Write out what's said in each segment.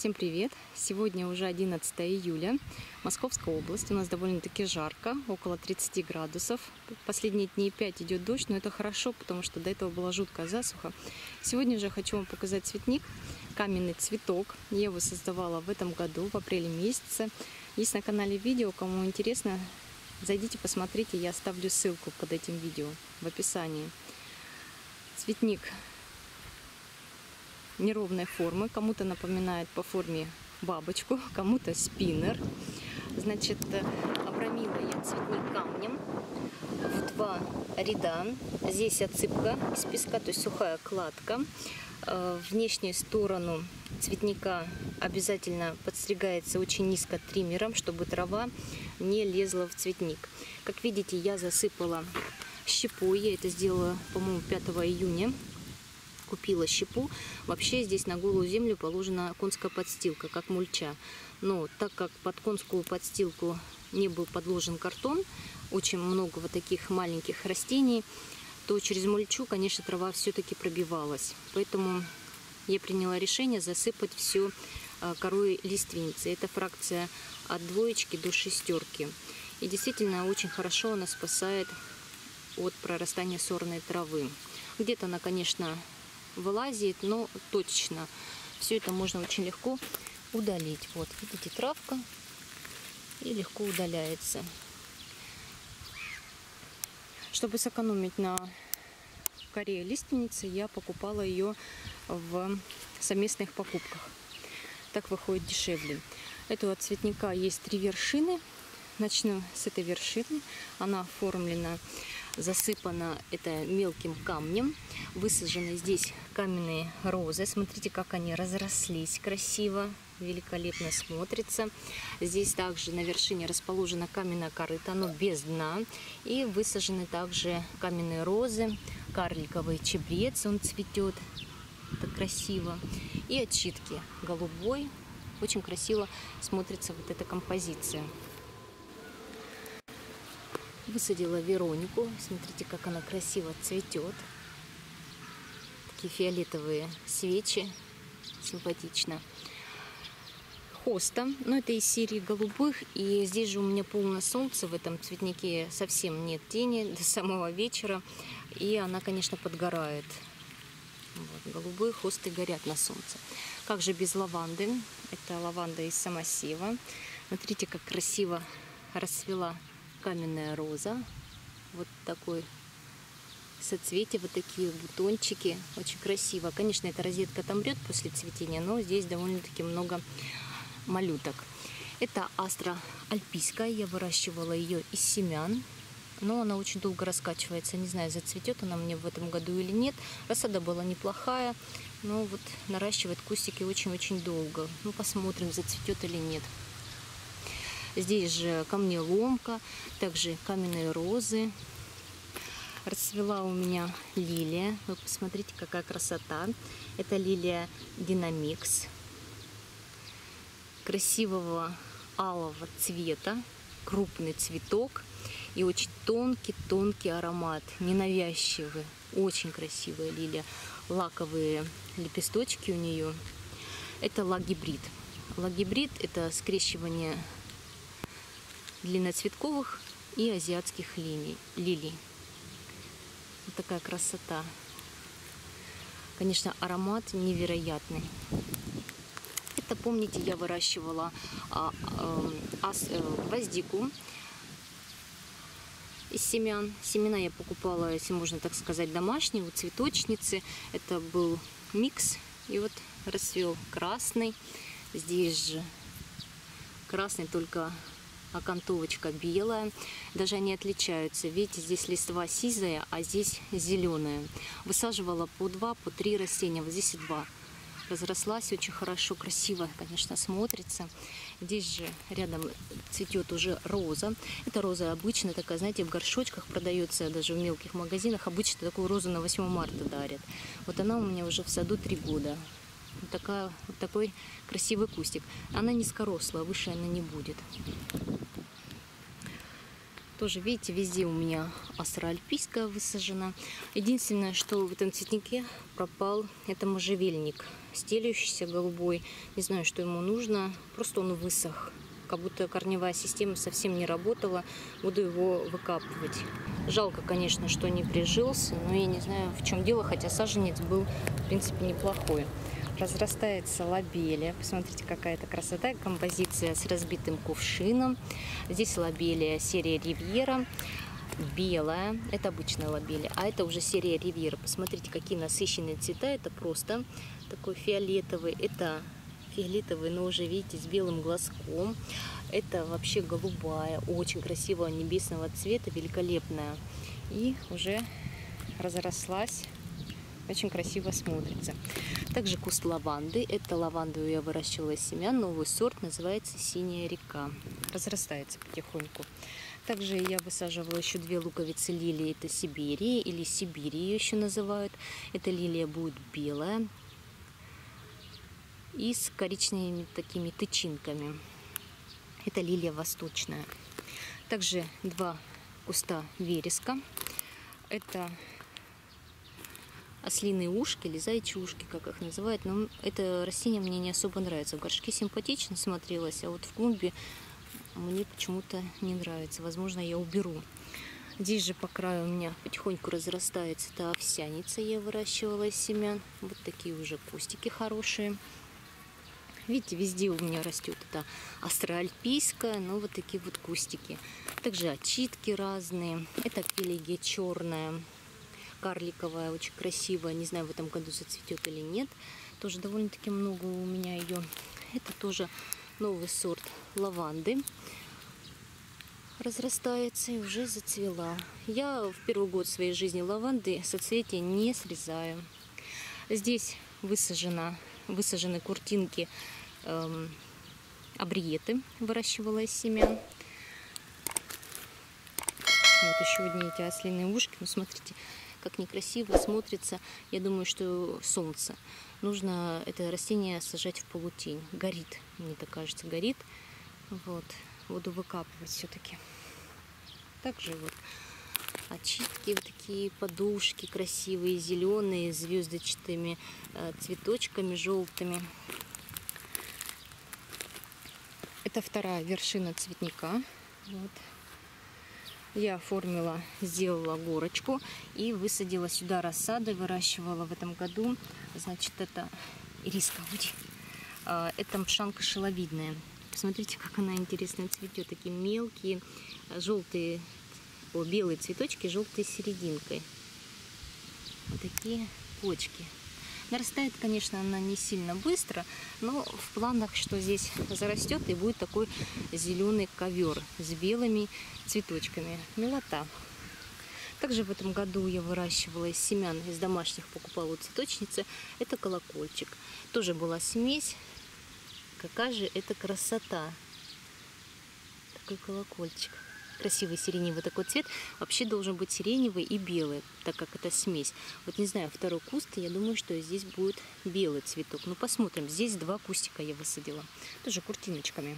Всем привет! Сегодня уже 11 июля, Московская область. У нас довольно-таки жарко, около 30 градусов. Последние дни 5 идет дождь, но это хорошо, потому что до этого была жуткая засуха. Сегодня же хочу вам показать цветник, каменный цветок. Я его создавала в этом году, в апреле месяце. Есть на канале видео, кому интересно, зайдите, посмотрите, я оставлю ссылку под этим видео в описании. Цветник неровной формы, кому-то напоминает по форме бабочку, кому-то спиннер. Значит, обрамила я цветник камнем в 2 ряда. Здесь отсыпка из песка, то есть сухая кладка. Внешнюю сторону цветника обязательно подстригается очень низко триммером, чтобы трава не лезла в цветник. Как видите, я засыпала щепой. Я это сделала, по-моему, 5 июня. Купила щепу. Вообще здесь на голую землю положена конская подстилка, как мульча. Но так как под конскую подстилку не был подложен картон, очень много вот таких маленьких растений, то через мульчу, конечно, трава все-таки пробивалась. Поэтому я приняла решение засыпать все корой лиственницы. Это фракция от 2 до 6. И действительно очень хорошо она спасает от прорастания сорной травы. Где-то она, конечно, вылазит, но точечно. Все это можно очень легко удалить. Вот, видите, травка, и легко удаляется. Чтобы сэкономить на коре лиственницы, я покупала ее в совместных покупках. Так выходит дешевле. Этого цветника есть 3 вершины. Начну с этой вершины. Она оформлена, засыпана это мелким камнем. Высажены здесь каменные розы. Смотрите, как они разрослись красиво, великолепно смотрится. Здесь также на вершине расположена каменная корыта, но без дна. И высажены также каменные розы, карликовый чебрец, он цветет так красиво. И отчитки голубой. Очень красиво смотрится вот эта композиция. Высадила Веронику. Смотрите, как она красиво цветет. Такие фиолетовые свечи. Симпатично. Хоста. Но это из серии голубых. И здесь же у меня полное солнце. В этом цветнике совсем нет тени до самого вечера. И она, конечно, подгорает. Вот, голубые хосты горят на солнце. Как же без лаванды? Это лаванда из самосева. Смотрите, как красиво расцвела каменная роза. Вот такой соцветие, вот такие бутончики. Очень красиво. Конечно, эта розетка отомрет после цветения, но здесь довольно-таки много малюток. Это астра альпийская. Я выращивала ее из семян. Но она очень долго раскачивается. Не знаю, зацветет она мне в этом году или нет. Рассада была неплохая. Но вот наращивает кустики очень-очень долго. Ну, посмотрим, зацветет или нет. Здесь же камнеломка, также каменные розы. Расцвела у меня лилия. Вы посмотрите, какая красота. Это лилия Динамикс. Красивого алого цвета. Крупный цветок. И очень тонкий аромат. Ненавязчивый. Очень красивая лилия. Лаковые лепесточки у нее. Это лагибрид. Лагибрид – это скрещивание длинноцветковых и азиатских лилий. Вот такая красота. Конечно, аромат невероятный. Это, помните, я выращивала гвоздику из семян. Семена я покупала, если можно так сказать, домашние, у цветочницы. Это был микс. И вот расцвел красный. Здесь же красный, только окантовочка белая. Даже они отличаются. Видите, здесь листва сизая, а здесь зеленая. Высаживала по 2, по 3 растения. Вот здесь и 2. Разрослась очень хорошо, красиво, конечно, смотрится. Здесь же рядом цветет уже роза. Эта роза обычно такая, знаете, в горшочках продается, даже в мелких магазинах. Обычно такую розу на 8 марта дарят. Вот она у меня уже в саду 3 года. Вот такой красивый кустик. Она низкорослая, выше она не будет. Тоже, видите, везде у меня астроальпийская высажена. Единственное, что в этом цветнике пропал, это можжевельник, стелющийся голубой. Не знаю, что ему нужно, просто он высох. Как будто корневая система совсем не работала. Буду его выкапывать. Жалко, конечно, что не прижился, но я не знаю, в чем дело, хотя саженец был, в принципе, неплохой. Разрастается лобелия. Посмотрите, какая-то красота. Композиция с разбитым кувшином. Здесь лобелия серия Ривьера. Белая. Это обычная лобелия. А это уже серия Ривьера. Посмотрите, какие насыщенные цвета. Это просто такой фиолетовый. Это фиолетовый, но уже, видите, с белым глазком. Это вообще голубая. Очень красивого небесного цвета. Великолепная. И уже разрослась. Очень красиво смотрится. Также куст лаванды. Это лаванду я выращивала из семян. Новый сорт называется «Синяя река». Разрастается потихоньку. Также я высаживала еще 2 луковицы лилии. Это Сибирия или Сибирь ее еще называют. Эта лилия будет белая и с коричневыми такими тычинками. Это лилия восточная. Также 2 куста вереска. Это ослиные ушки или зайчьи ушки, как их называют. Но это растение мне не особо нравится. В горшке симпатично смотрелось, а вот в клумбе мне почему-то не нравится. Возможно, я уберу. Здесь же по краю у меня потихоньку разрастается эта овсяница. Я выращивала из семян. Вот такие уже кустики хорошие. Видите, везде у меня растет это астроальпийская, но вот такие вот кустики. Также очитки разные. Это пелегия черная. Карликовая, очень красивая. Не знаю, в этом году зацветет или нет. Тоже довольно-таки много у меня ее. Это тоже новый сорт лаванды. Разрастается и уже зацвела. Я в первый год своей жизни лаванды соцветия не срезаю. Здесь высажены куртинки абриеты. Выращивала из семян. Вот еще одни эти ослиные ушки. Ну, смотрите, как некрасиво смотрится. Я думаю, что солнце. Нужно это растение сажать в полутень. Горит, мне так кажется, горит. Вот. Буду выкапывать все-таки. Также вот очитки, вот такие подушки красивые, зеленые, с звездочными цветочками желтыми. Это 2-я вершина цветника. Вот. Я сделала горочку и высадила сюда рассады, выращивала в этом году. Значит, это ириска. Это мшанка шеловидная. Посмотрите, как она интересно цветет. Такие мелкие, желтые, белые цветочки, желтые серединкой. Вот такие почки. Нарастает, конечно, она не сильно быстро, но в планах, что здесь зарастет и будет такой зеленый ковер с белыми цветочками. Милота. Также в этом году я выращивала из семян, из домашних покупала у цветочницы. Это колокольчик. Тоже была смесь. Какая же это красота. Такой колокольчик. Красивый сиреневый такой цвет. Вообще должен быть сиреневый и белый, так как это смесь. Вот не знаю, 2-й куст, я думаю, что здесь будет белый цветок. Ну, посмотрим. Здесь 2 кустика я высадила. Тоже куртиночками.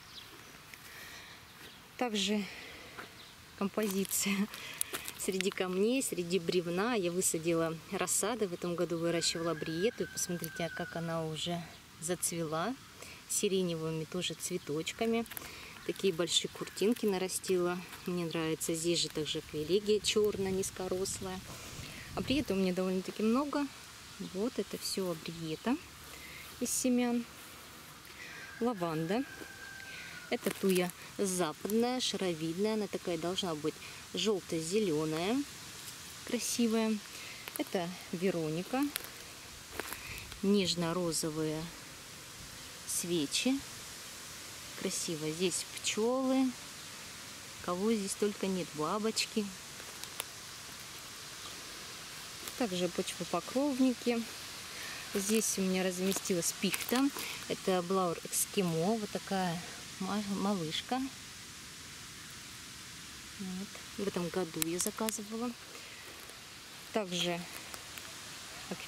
Также композиция среди камней, среди бревна. Я высадила рассады. В этом году выращивала абриету. И посмотрите, как она уже зацвела. Сиреневыми тоже цветочками. Такие большие куртинки нарастила. Мне нравится. Здесь же также пелегия черная, низкорослая. Абриета у меня довольно-таки много. Вот это все абриета из семян. Лаванда. Это туя западная, шаровидная. Она такая должна быть желто-зеленая, красивая. Это Вероника. Нежно-розовые свечи. Красиво. Здесь пчелы. Кого здесь только нет. Бабочки. Также почвопокровники. Здесь у меня разместилась пихта. Это Блауэр Эскимо. Вот такая малышка. Вот. В этом году я заказывала. Также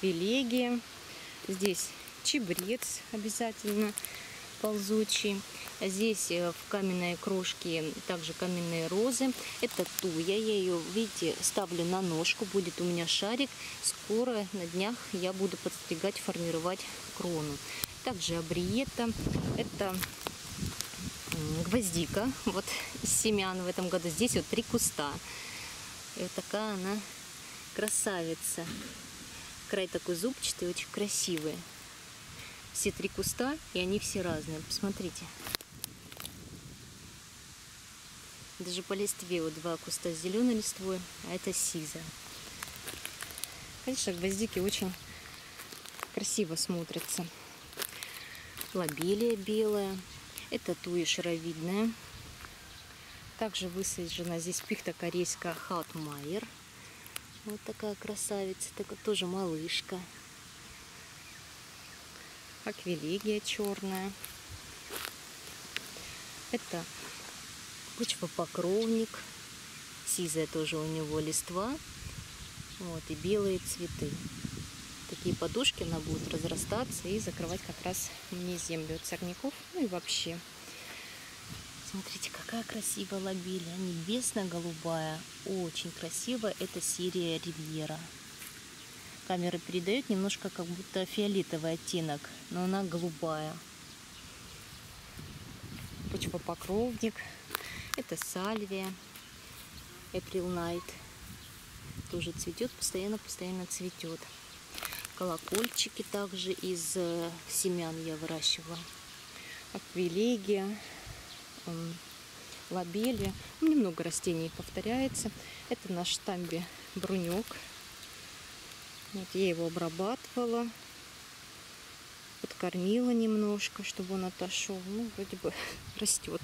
аквилегия. Здесь чебрец обязательно ползучий. Здесь в каменной крошке также каменные розы. Это туя. Я ее, видите, ставлю на ножку. Будет у меня шарик. Скоро на днях я буду подстригать, формировать крону. Также абриетта. Это гвоздика. Вот из семян в этом году. Здесь вот 3 куста. И вот такая она красавица. Край такой зубчатый, очень красивый. Все 3 куста, и они все разные. Посмотрите. Даже по листве вот 2 куста с зеленой листвой, а это сиза. Конечно, гвоздики очень красиво смотрятся. Лобелия белая. Это туя шаровидная. Также высажена здесь пихта корейская Хаутмайер. Вот такая красавица. Такая тоже малышка. Аквилегия черная. Это почвопокровник. Сизая тоже у него листва. Вот, и белые цветы. Такие подушки, она будет разрастаться и закрывать как раз мне землю от сорняков. Ну и вообще. Смотрите, какая красивая лобелия. Небесно-голубая. Очень красивая. Это серия Ривьера. Камера передает немножко как будто фиолетовый оттенок, но она голубая. Почвопокровник. Это сальвия. April Night. Тоже цветет, постоянно цветет. Колокольчики также из семян я выращивала. Аквилегия. Лобелия. Немного растений повторяется. Это на штамбе брунек. Вот я его обрабатывала. Подкормила немножко, чтобы он отошел. Ну, вроде бы растет.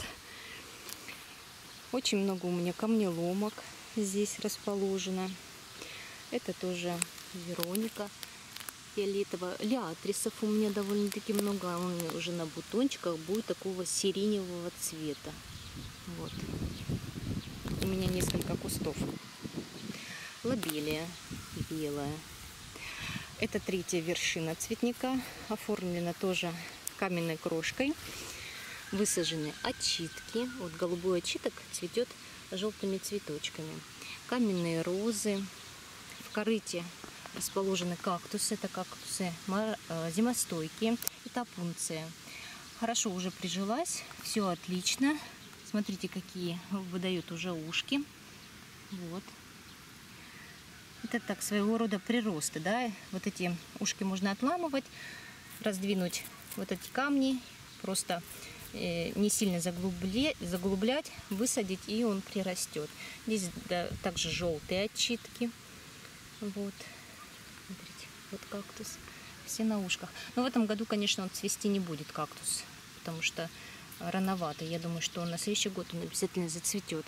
Очень много у меня камнеломок здесь расположено. Это тоже Вероника фиолетовая. Лиатрисов у меня довольно-таки много. Он уже на бутончиках будет такого сиреневого цвета. Вот. У меня несколько кустов. Лобелия белая. Это 3-я вершина цветника. Оформлена тоже каменной крошкой. Высажены очитки. Вот голубой очиток цветет желтыми цветочками. Каменные розы. В корыте расположены кактусы. Это кактусы зимостойкие. Это опунция. Хорошо уже прижилась. Все отлично. Смотрите, какие выдают уже ушки. Вот. Это так, своего рода приросты, да. Вот эти ушки можно отламывать, раздвинуть вот эти камни, просто не сильно заглублять, высадить, и он прирастет. Здесь да, также желтые очитки. Вот. Смотрите, вот кактус. Все на ушках. Но в этом году, конечно, он цвести не будет, кактус, потому что рановато. Я думаю, что на следующий год он обязательно зацветет.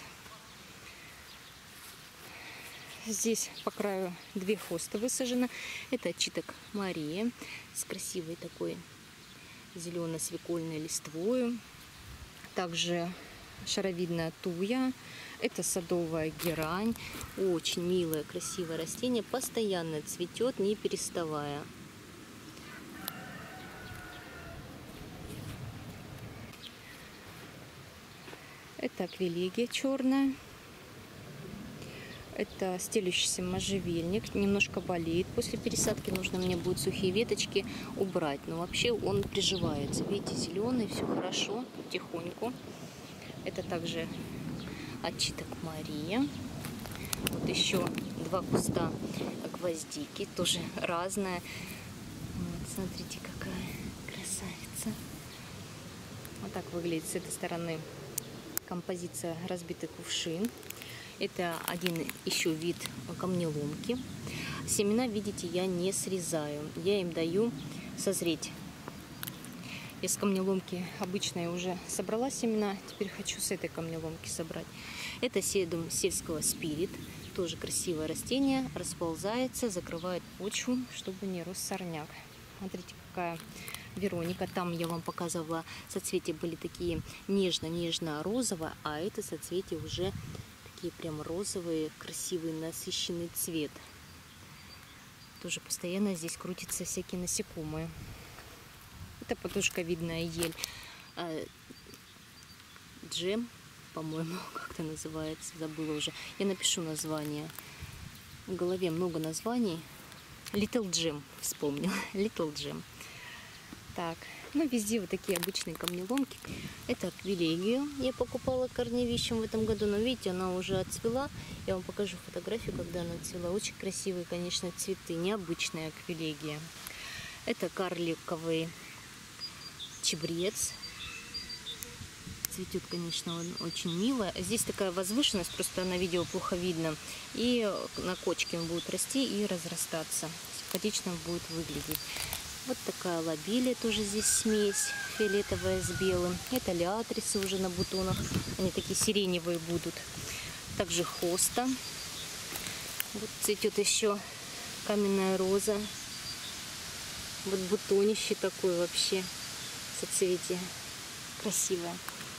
Здесь по краю 2 хосты высажено. Это очиток Мария с красивой такой зелено-свекольной листвой. Также шаровидная туя. Это садовая герань. Очень милое, красивое растение. Постоянно цветет, не переставая. Это аквилегия черная. Это стелющийся можжевельник. Немножко болеет. После пересадки нужно мне будет сухие веточки убрать. Но вообще он приживается. Видите, зеленый, все хорошо, потихоньку. Это также очиток Мария. Вот еще 2 куста гвоздики. Тоже разная. Вот, смотрите, какая красавица. Вот так выглядит с этой стороны композиция разбитый кувшин. Это один еще вид камнеломки. Семена, видите, я не срезаю. Я им даю созреть. Из камнеломки обычной уже собрала семена. Теперь хочу с этой камнеломки собрать. Это седум сельского спирит. Тоже красивое растение. Расползается, закрывает почву, чтобы не рос сорняк. Смотрите, какая Вероника. Там я вам показывала, соцветия были такие нежно-нежно-розовые, а это соцветия уже такие прям розовые, красивый, насыщенный цвет. Тоже постоянно здесь крутятся всякие насекомые. Это подушковидная ель. Jam, по-моему, как-то называется, забыла уже. Я напишу название. В голове много названий. Little Jam, вспомнила. Little Jam. Так, ну везде вот такие обычные камнеломки. Это аквилегию я покупала корневищем в этом году, но видите, она уже отцвела. Я вам покажу фотографию, когда она цвела. Очень красивые, конечно, цветы, необычная аквилегия. Это карликовый чебрец. Цветет, конечно, он очень мило. Здесь такая возвышенность, просто на видео плохо видно. И на кочке он будет расти и разрастаться. Симпатично будет выглядеть. Вот такая лобилия, тоже здесь смесь фиолетовая с белым. Это лиатрисы уже на бутонах. Они такие сиреневые будут. Также хоста. Вот цветет еще каменная роза. Вот бутонище такое вообще. Соцветие. Красивое.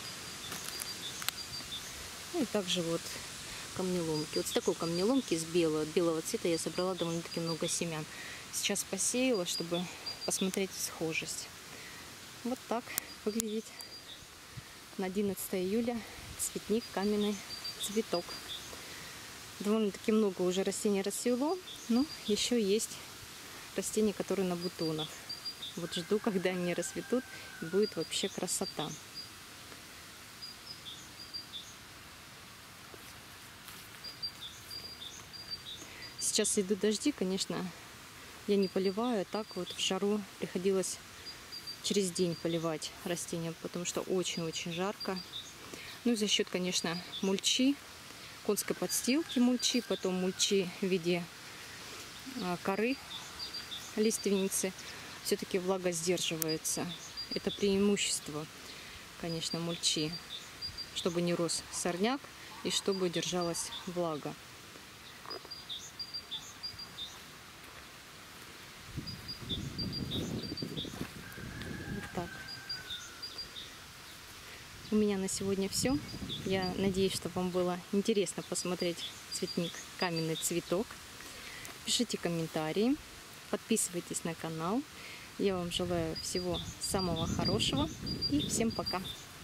Ну и также вот камнеломки. Вот с такой камнеломки, с белого цвета я собрала довольно-таки много семян. Сейчас посеяла, чтобы посмотреть схожесть. Вот так выглядит на 11 июля цветник каменный цветок. Довольно-таки много уже растений расцвело, но еще есть растения, которые на бутонах. Вот жду, когда они расцветут, и будет вообще красота. Сейчас идут дожди, конечно, я не поливаю, а так вот в жару приходилось через день поливать растения, потому что очень-очень жарко. Ну и за счет, конечно, мульчи, конской подстилки мульчи, потом мульчи в виде коры лиственницы, все-таки влага сдерживается. Это преимущество, конечно, мульчи, чтобы не рос сорняк и чтобы держалась влага. Так. У меня на сегодня все. Я надеюсь, что вам было интересно посмотреть цветник каменный цветок. Пишите комментарии, подписывайтесь на канал. Я вам желаю всего самого хорошего и всем пока!